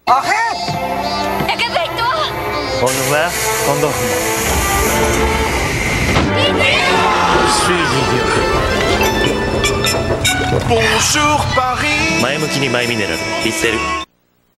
Arrête! Réveille-toi! On va pendant. Je suis idiot. Bonjour Paris. 前向きにマイミネラルVittel。